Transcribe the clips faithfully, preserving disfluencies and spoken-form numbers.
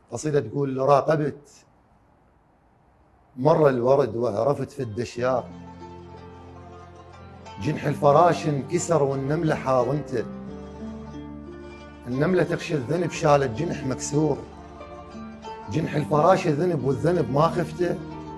قصيدة تقول: راقبت مر الورد وعرفت في الدشياق، جنح الفراش انكسر والنملة حاضنته، النملة تخشى الذنب شالت جنح مكسور، جنح الفراش ذنب والذنب ما خفته،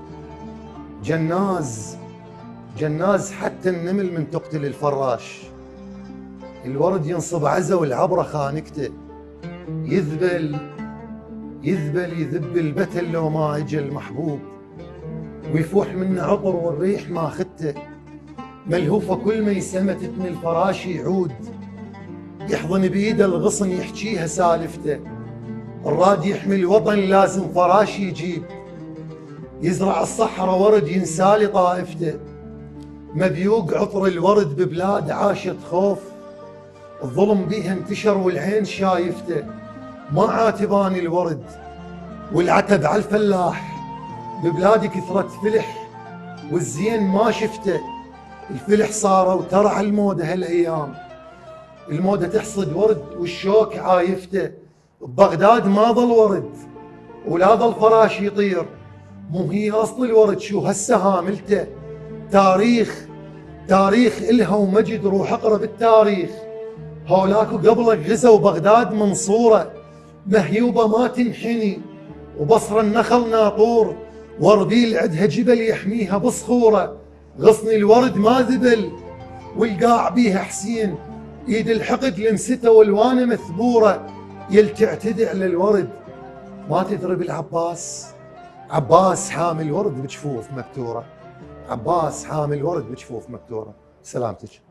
جناز جناز حتى النمل من تقتل الفراش، الورد ينصب عزا والعبرة خانقته، يذبل يذبل يذب البتل لو ما اجى المحبوب، ويفوح منه عطر والريح ما خدته، ملهوفة كل ما يسمى تتم الفراش يعود، يحضن بيده الغصن يحكيها سالفته، الراد يحمي الوطن لازم فراش يجيب، يزرع الصحراء ورد ينسالي طائفته، مبيوق عطر الورد ببلاد عاشت خوف، الظلم بيها انتشر والعين شايفته، ما عاتباني الورد والعتب على الفلاح، ببلادي كثرة فلح والزين ما شفته، الفلح صاروا وترع المودة هالايام، المودة تحصد ورد والشوك عايفته، ببغداد ما ظل ورد ولا ظل فراش يطير، مو هي اصل الورد شو هسه هاملته، تاريخ تاريخ الها ومجد، روح اقرا بالتاريخ، هولاكو قبلك غزوا بغداد منصوره، مهيوبه ما تنحني وبصر النخل ناطور، واربيل عدها جبل يحميها بصخوره، غصن الورد ما ذبل والقاع بيها حسين، ايد الحقد لمسته والوانه مثبوره، يل تعتدي على الورد ما تدري العباس، عباس حامل ورد بجفوف مكتوره، عباس حامل ورد بجفوف مكتوره. سلامتك.